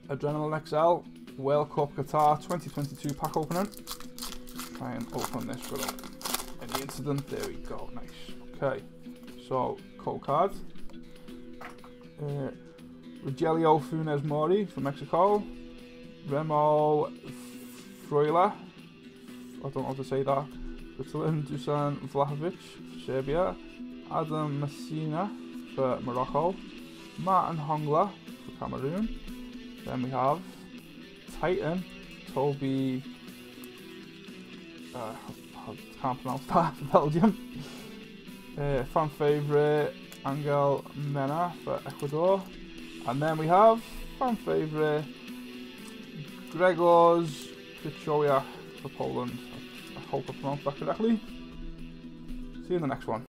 Adrenalyn XL, World Cup Qatar 2022 pack opening. Try and open this without any incident. There we go, nice. Okay, so code card. Rogelio Funes Mori from Mexico. Remo Freuler, I don't know how to say that. Vitalin Dusan Vlahovic for Serbia. Adam Messina for Morocco. Martin Hongler for Cameroon. Then we have Titan Toby, I can't pronounce that, for Belgium. Fan favourite Angel Mena for Ecuador. And then we have fan favourite Gregorz Krychowiak for Poland. I hope I pronounced that correctly. See you in the next one.